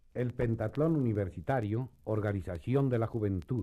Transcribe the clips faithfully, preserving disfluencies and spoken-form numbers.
El Pentatlón Universitario, Organización de la Juventud.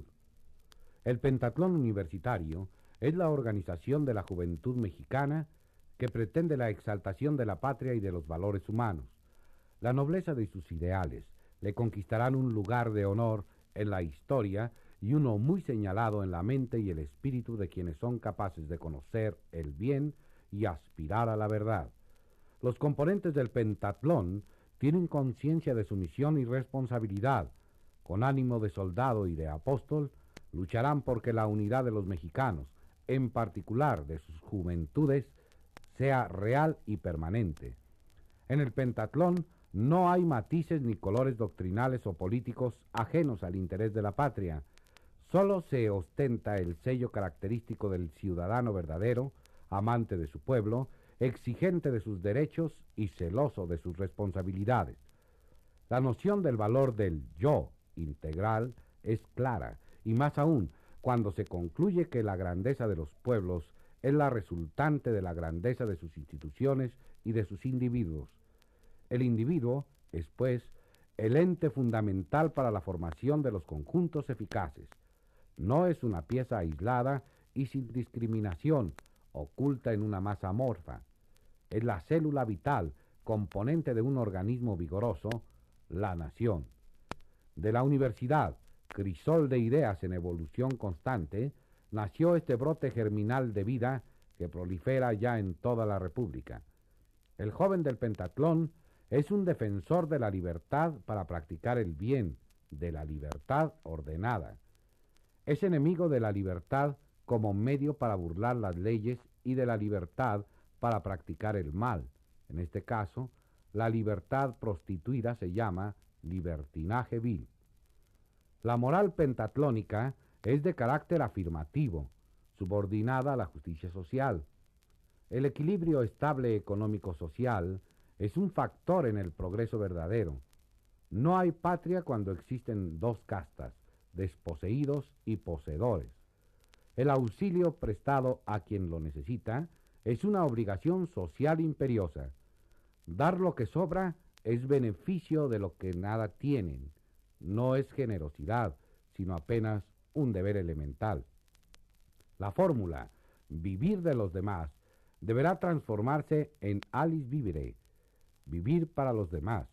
El Pentatlón Universitario es la organización de la juventud mexicana que pretende la exaltación de la patria y de los valores humanos. La nobleza de sus ideales le conquistarán un lugar de honor en la historia y uno muy señalado en la mente y el espíritu de quienes son capaces de conocer el bien y aspirar a la verdad. Los componentes del Pentatlón tienen conciencia de su misión y responsabilidad. Con ánimo de soldado y de apóstol, lucharán porque la unidad de los mexicanos, en particular de sus juventudes, sea real y permanente. En el Pentatlón no hay matices ni colores doctrinales o políticos ajenos al interés de la patria. Solo se ostenta el sello característico del ciudadano verdadero, amante de su pueblo, exigente de sus derechos y celoso de sus responsabilidades. La noción del valor del yo integral es clara, y más aún cuando se concluye que la grandeza de los pueblos es la resultante de la grandeza de sus instituciones y de sus individuos. El individuo es, pues, el ente fundamental para la formación de los conjuntos eficaces. No es una pieza aislada y sin discriminación, oculta en una masa amorfa. Es la célula vital, componente de un organismo vigoroso, la nación. De la universidad, crisol de ideas en evolución constante, nació este brote germinal de vida que prolifera ya en toda la República. El joven del Pentatlón es un defensor de la libertad para practicar el bien, de la libertad ordenada. Es enemigo de la libertad como medio para burlar las leyes y de la libertad para practicar el mal. En este caso, la libertad prostituida se llama libertinaje vil. La moral pentatlónica es de carácter afirmativo, subordinada a la justicia social. El equilibrio estable económico-social es un factor en el progreso verdadero. No hay patria cuando existen dos castas, desposeídos y poseedores. El auxilio prestado a quien lo necesita es una obligación social imperiosa. Dar lo que sobra es beneficio de lo que nada tienen. No es generosidad, sino apenas un deber elemental. La fórmula vivir de los demás deberá transformarse en alis vivere, vivir para los demás.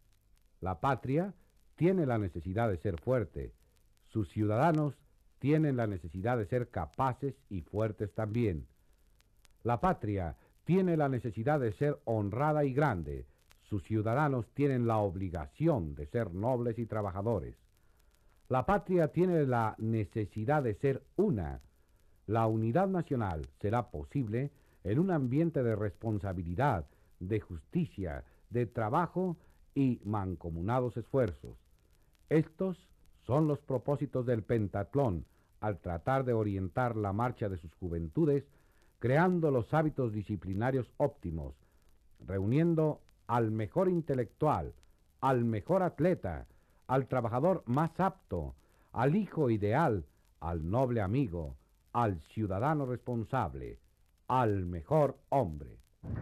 La patria tiene la necesidad de ser fuerte. Sus ciudadanos tienen la necesidad de ser capaces y fuertes también. La patria tiene la necesidad de ser honrada y grande. Sus ciudadanos tienen la obligación de ser nobles y trabajadores. La patria tiene la necesidad de ser una. La unidad nacional será posible en un ambiente de responsabilidad, de justicia, de trabajo y mancomunados esfuerzos. Estos son los propósitos del Pentatlón al tratar de orientar la marcha de sus juventudes, creando los hábitos disciplinarios óptimos, reuniendo al mejor intelectual, al mejor atleta, al trabajador más apto, al hijo ideal, al noble amigo, al ciudadano responsable, al mejor hombre.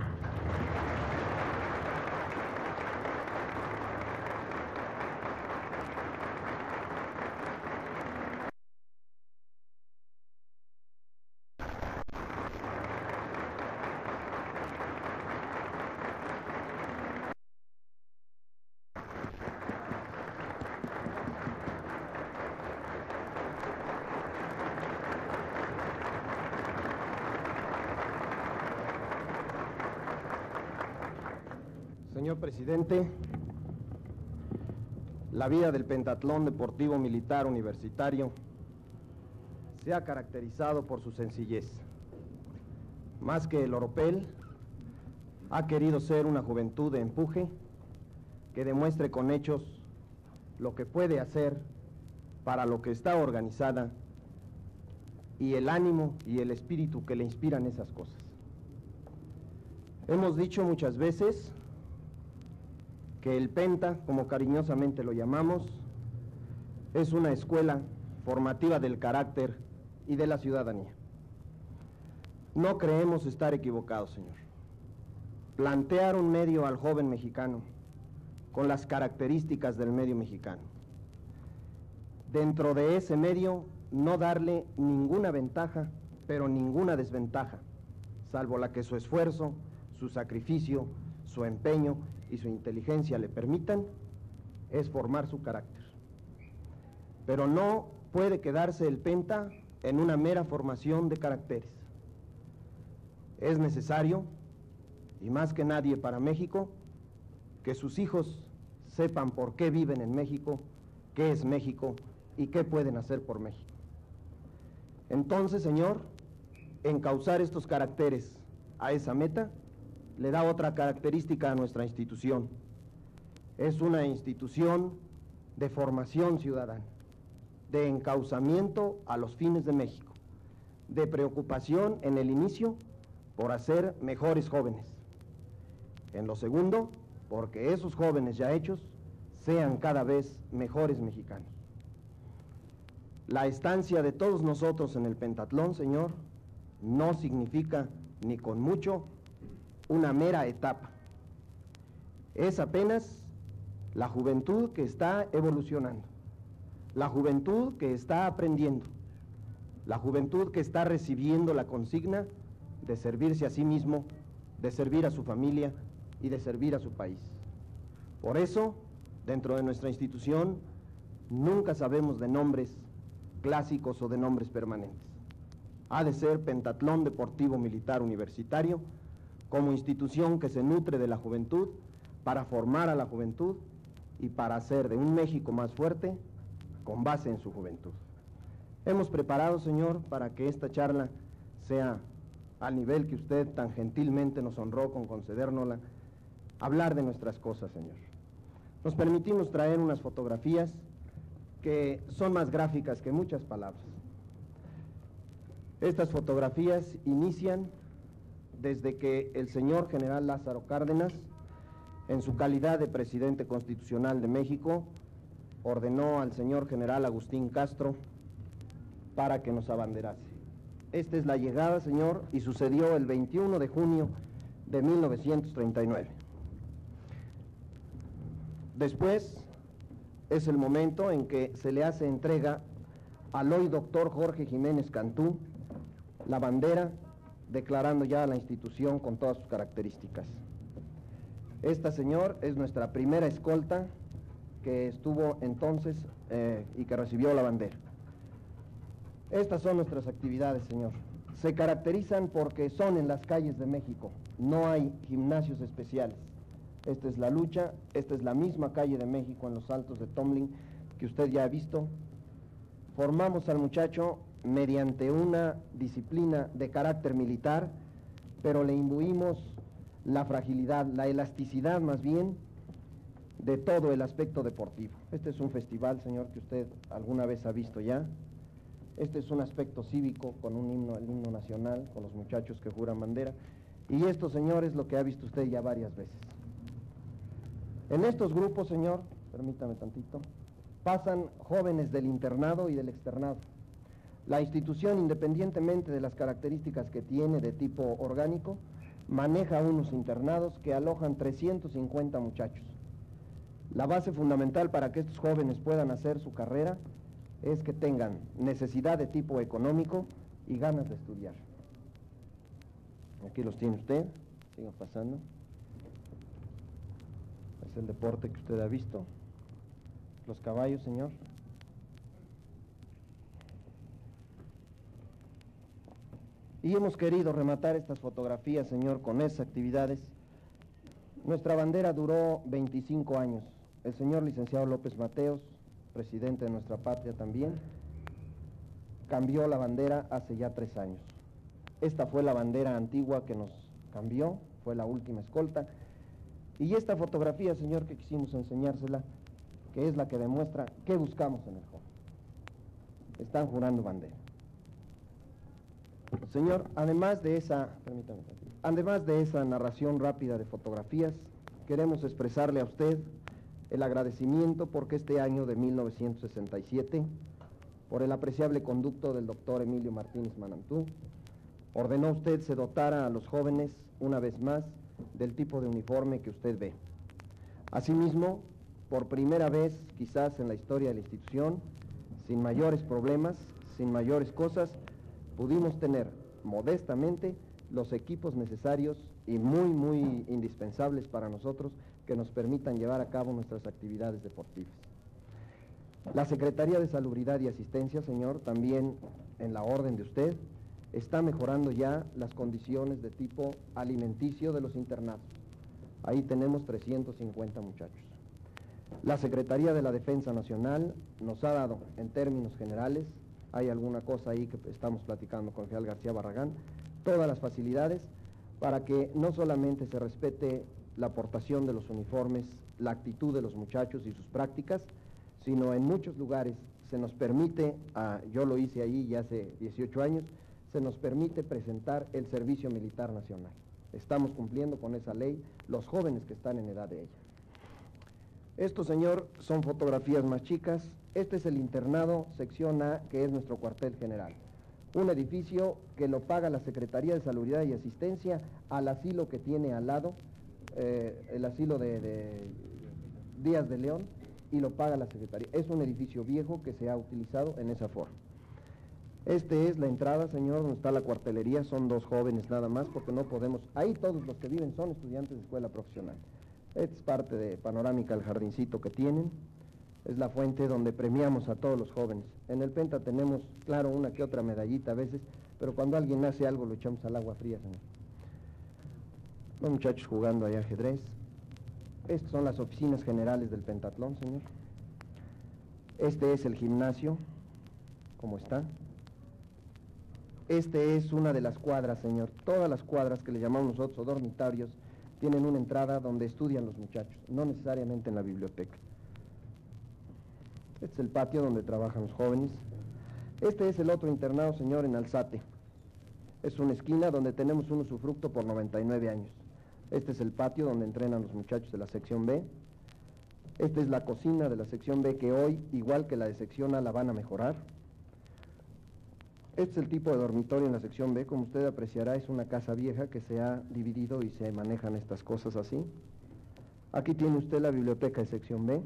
Señor presidente, la vida del Pentatlón Deportivo Militar Universitario se ha caracterizado por su sencillez. Más que el oropel, ha querido ser una juventud de empuje que demuestre con hechos lo que puede hacer para lo que está organizada y el ánimo y el espíritu que le inspiran esas cosas. Hemos dicho muchas veces que el Penta, como cariñosamente lo llamamos, es una escuela formativa del carácter y de la ciudadanía. No creemos estar equivocados, señor. Plantear un medio al joven mexicano con las características del medio mexicano. Dentro de ese medio, no darle ninguna ventaja, pero ninguna desventaja, salvo la que su esfuerzo, su sacrificio, su empeño y su inteligencia le permitan, es formar su carácter. Pero no puede quedarse el Penta en una mera formación de caracteres. Es necesario, y más que nadie para México, que sus hijos sepan por qué viven en México, qué es México y qué pueden hacer por México. Entonces, señor, encauzar estos caracteres a esa meta le da otra característica a nuestra institución. Es una institución de formación ciudadana, de encauzamiento a los fines de México, de preocupación en el inicio por hacer mejores jóvenes. En lo segundo, porque esos jóvenes ya hechos sean cada vez mejores mexicanos. La estancia de todos nosotros en el pentatlón, señor, no significa ni con mucho una mera etapa. Es apenas la juventud que está evolucionando, la juventud que está aprendiendo, la juventud que está recibiendo la consigna de servirse a sí mismo, de servir a su familia y de servir a su país. Por eso, dentro de nuestra institución, nunca sabemos de nombres clásicos o de nombres permanentes. Ha de ser Pentatlón Deportivo Militar Universitario como institución que se nutre de la juventud para formar a la juventud y para hacer de un México más fuerte con base en su juventud. Hemos preparado, señor, para que esta charla sea al nivel que usted tan gentilmente nos honró con concedérnosla, hablar de nuestras cosas, señor. Nos permitimos traer unas fotografías que son más gráficas que muchas palabras. Estas fotografías inician desde que el señor general Lázaro Cárdenas, en su calidad de presidente constitucional de México, ordenó al señor general Agustín Castro para que nos abanderase. Esta es la llegada, señor, y sucedió el veintiuno de junio de mil novecientos treinta y nueve. Después es el momento en que se le hace entrega al hoy doctor Jorge Jiménez Cantú la bandera, declarando ya a la institución con todas sus características. Esta, señor, es nuestra primera escolta que estuvo entonces eh, y que recibió la bandera. Estas son nuestras actividades, señor. Se caracterizan porque son en las calles de México, no hay gimnasios especiales. Esta es la lucha, esta es la misma calle de México en los Altos de Tomlin que usted ya ha visto. Formamos al muchacho mediante una disciplina de carácter militar, pero le imbuimos la fragilidad, la elasticidad más bien, de todo el aspecto deportivo. Este es un festival, señor, que usted alguna vez ha visto ya. Este es un aspecto cívico con un himno, el himno nacional, con los muchachos que juran bandera. Y esto, señor, es lo que ha visto usted ya varias veces. En estos grupos, señor, permítame tantito, pasan jóvenes del internado y del externado. La institución, independientemente de las características que tiene de tipo orgánico, maneja unos internados que alojan trescientos cincuenta muchachos. La base fundamental para que estos jóvenes puedan hacer su carrera es que tengan necesidad de tipo económico y ganas de estudiar. Aquí los tiene usted, sigan pasando. Es el deporte que usted ha visto. Los caballos, señor. Y hemos querido rematar estas fotografías, señor, con esas actividades. Nuestra bandera duró veinticinco años. El señor licenciado López Mateos, presidente de nuestra patria también, cambió la bandera hace ya tres años. Esta fue la bandera antigua que nos cambió, fue la última escolta. Y esta fotografía, señor, que quisimos enseñársela, que es la que demuestra qué buscamos en el joven. Están jurando bandera. Señor, además de esa, permítame, además de esa narración rápida de fotografías, queremos expresarle a usted el agradecimiento porque este año de mil novecientos sesenta y siete, por el apreciable conducto del doctor Emilio Martínez Manantú, ordenó usted se dotara a los jóvenes, una vez más, del tipo de uniforme que usted ve. Asimismo, por primera vez quizás en la historia de la institución, sin mayores problemas, sin mayores cosas, pudimos tener modestamente los equipos necesarios y muy, muy indispensables para nosotros que nos permitan llevar a cabo nuestras actividades deportivas. La Secretaría de Salubridad y Asistencia, señor, también en la orden de usted, está mejorando ya las condiciones de tipo alimenticio de los internados. Ahí tenemos trescientos cincuenta muchachos. La Secretaría de la Defensa Nacional nos ha dado, en términos generales, hay alguna cosa ahí que estamos platicando con el general García Barragán, todas las facilidades para que no solamente se respete la aportación de los uniformes, la actitud de los muchachos y sus prácticas, sino en muchos lugares se nos permite, ah, yo lo hice ahí ya hace dieciocho años, se nos permite presentar el Servicio Militar Nacional. Estamos cumpliendo con esa ley, los jóvenes que están en edad de ella. Estos, señor, son fotografías más chicas. Este es el internado, sección A, que es nuestro cuartel general. Un edificio que lo paga la Secretaría de Salubridad y Asistencia al asilo que tiene al lado, eh, el asilo de, de Díaz de León, y lo paga la Secretaría. Es un edificio viejo que se ha utilizado en esa forma. Este es la entrada, señor, donde está la cuartelería. Son dos jóvenes nada más, porque no podemos... Ahí todos los que viven son estudiantes de escuela profesional. Esta es parte de panorámica del jardincito que tienen. Es la fuente donde premiamos a todos los jóvenes. En el Penta tenemos, claro, una que otra medallita a veces, pero cuando alguien hace algo lo echamos al agua fría, señor. Los muchachos jugando ahí ajedrez. Estas son las oficinas generales del pentatlón, señor. Este es el gimnasio, ¿cómo está? Este es una de las cuadras, señor. Todas las cuadras que le llamamos nosotros o dormitorios tienen una entrada donde estudian los muchachos, no necesariamente en la biblioteca. Este es el patio donde trabajan los jóvenes. Este es el otro internado, señor, en Alzate. Es una esquina donde tenemos un usufructo por noventa y nueve años. Este es el patio donde entrenan los muchachos de la sección B. Esta es la cocina de la sección B, que hoy, igual que la de sección A, la van a mejorar. Este es el tipo de dormitorio en la sección B. Como usted apreciará, es una casa vieja que se ha dividido y se manejan estas cosas así. Aquí tiene usted la biblioteca de sección B.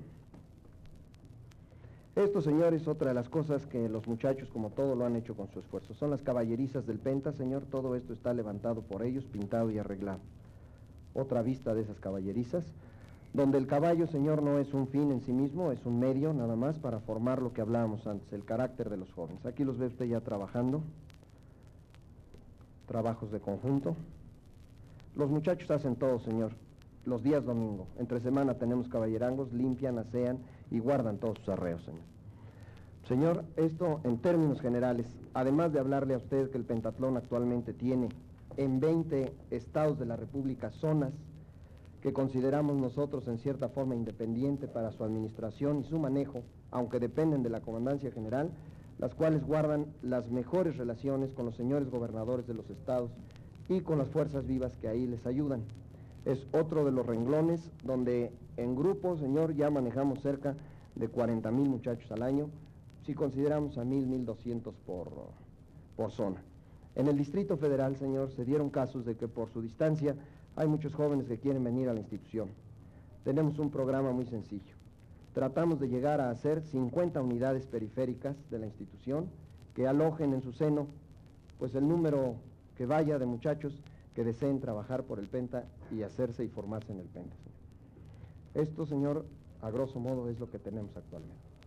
Esto, señores, otra de las cosas que los muchachos, como todo, lo han hecho con su esfuerzo. Son las caballerizas del Penta, señor. Todo esto está levantado por ellos, pintado y arreglado. Otra vista de esas caballerizas, donde el caballo, señor, no es un fin en sí mismo, es un medio nada más para formar lo que hablábamos antes, el carácter de los jóvenes. Aquí los ve usted ya trabajando, trabajos de conjunto. Los muchachos hacen todo, señor, los días domingo. Entre semana tenemos caballerangos, limpian, asean y guardan todos sus arreos, señor. Señor, esto en términos generales, además de hablarle a usted que el pentatlón actualmente tiene en veinte estados de la República zonas que consideramos nosotros en cierta forma independiente para su administración y su manejo, aunque dependen de la Comandancia General, las cuales guardan las mejores relaciones con los señores gobernadores de los estados y con las fuerzas vivas que ahí les ayudan. Es otro de los renglones donde en grupo, señor, ya manejamos cerca de cuarenta mil muchachos al año, si consideramos a mil, mil doscientos por, por zona. En el Distrito Federal, señor, se dieron casos de que por su distancia hay muchos jóvenes que quieren venir a la institución. Tenemos un programa muy sencillo. Tratamos de llegar a hacer cincuenta unidades periféricas de la institución que alojen en su seno, pues el número que vaya de muchachos que deseen trabajar por el Penta y hacerse y formarse en el Penta, señor. Esto, señor, a grosso modo es lo que tenemos actualmente.